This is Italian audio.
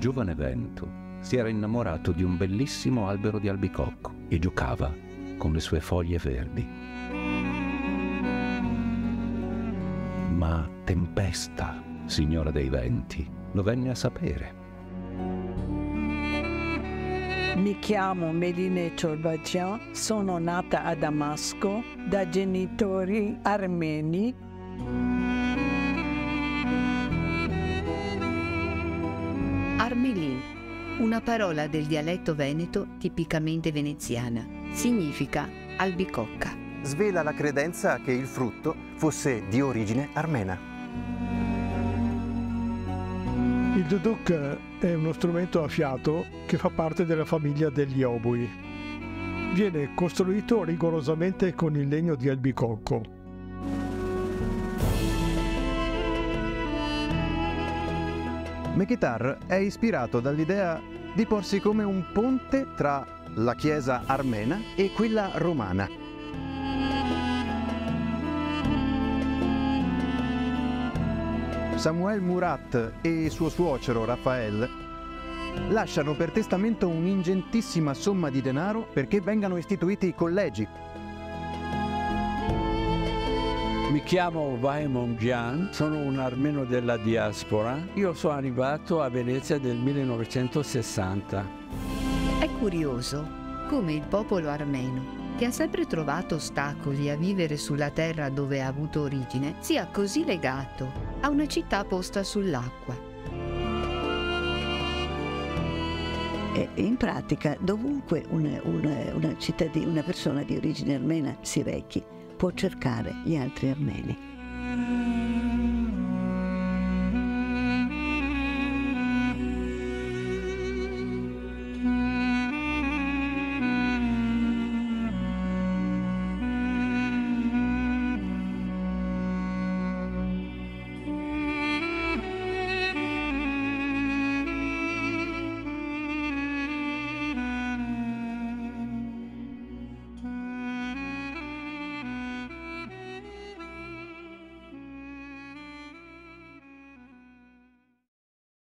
giovane Veneto si era innamorato di un bellissimo albero di albicocco e giocava con le sue foglie verdi. Ma Tempesta, signora dei venti, lo venne a sapere. Mi chiamo Méline Ciorbacian, sono nata a Damasco da genitori armeni. Armelin, una parola del dialetto veneto tipicamente veneziana, significa albicocca. Svela la credenza che il frutto fosse di origine armena. Il duduk è uno strumento a fiato che fa parte della famiglia degli oboi. Viene costruito rigorosamente con il legno di albicocco. Mechitar è ispirato dall'idea di porsi come un ponte tra la chiesa armena e quella romana. Samuel Murat e suo suocero Raphael lasciano per testamento un'ingentissima somma di denaro perché vengano istituiti i collegi. Mi chiamo Vaimon Gian, sono un armeno della diaspora. Io sono arrivato a Venezia nel 1960. È curioso come il popolo armeno, che ha sempre trovato ostacoli a vivere sulla terra dove ha avuto origine, sia così legato a una città posta sull'acqua. E in pratica dovunque una persona di origine armena si rechi, può cercare gli altri armeni.